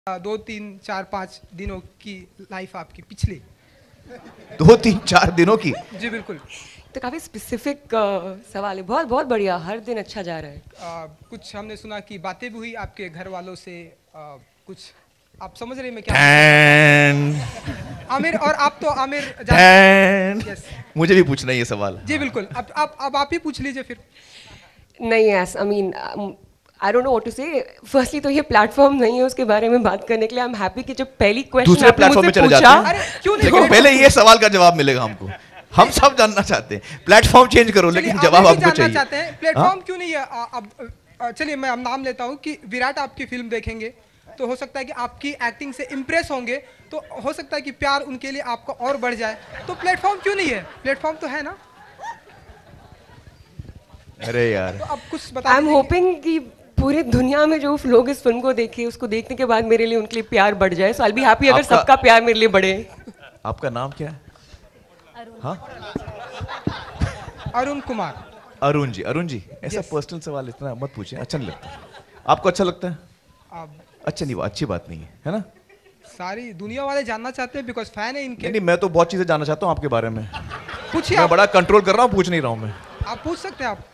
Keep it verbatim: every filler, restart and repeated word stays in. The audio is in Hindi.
दो तीन चार पाँच दिनों की लाइफ आपकी पिछली। दो तीन चार दिनों की? जी बिल्कुल। तो काफ़ी स्पेसिफिक सवाल है। बहुत बहुत बढ़िया, हर दिन अच्छा जा रहा है। आ, कुछ हमने सुना कि बातें भी हुई आपके घर वालों से, आ, कुछ आप समझ रहे हैं मैं क्या? आमिर, और आप तो आमिर yes. मुझे भी पूछना है ये सवाल। जी बिल्कुल। अब अब अब आप ही पूछ लीजिए फिर। नहीं, yes, I mean I don't know what to say. Firstly तो ये प्लेटफॉर्म नहीं है उसके बारे में बात करने के लिए। आई एम हैप्पी कि जब पहली क्वेश्चन दूसरे प्लेटफॉर्म पे चले जाते हैं। अरे क्यों नहीं? लेकिन पहले ये सवाल का जवाब मिलेगा हमको। हम सब जानना चाहते हैं। प्लेटफॉर्म चेंज करो लेकिन जवाब आपको चाहिए। चाहते हैं प्लेटफॉर्म क्यों नहीं है? अब चलिए मैं नाम लेता हूँ कि विराट आपकी फिल्म देखेंगे तो हो सकता है कि आपकी एक्टिंग से इम्प्रेस होंगे, तो हो सकता है कि प्यार उनके लिए आपका और बढ़ जाए। तो प्लेटफॉर्म क्यों नहीं है? प्लेटफॉर्म तो है ना। अरे यार, तो अब कुछ बता। आई एम होपिंग कि पूरी दुनिया में जो लोग इस फिल्म को देखे, उसको देखने के बाद मेरे लिए उनके लिए प्यार बढ़ जाए। सो आई बी हैप्पी अगर सबका प्यार मेरे लिए बढ़े। आपका नाम क्या है? हाँ, अरुण कुमार। अरुण जी। अरुण जी, ऐसा पर्सनल सवाल इतना मत पूछिए, अच्छा नहीं लगता। आपको अच्छा लगता है? अब अच्छा नहीं, वो अच्छी बात नहीं है, है ना? सारी दुनिया वाले जानना चाहते हैं बिकॉज फैन है इनके। नहीं, नहीं, मैं तो बहुत चीजें जानना चाहता हूँ आपके बारे में। पूछिए। मैं बड़ा कंट्रोल कर रहा हूँ, पूछ नहीं रहा हूँ मैं। आप पूछ सकते हैं आप।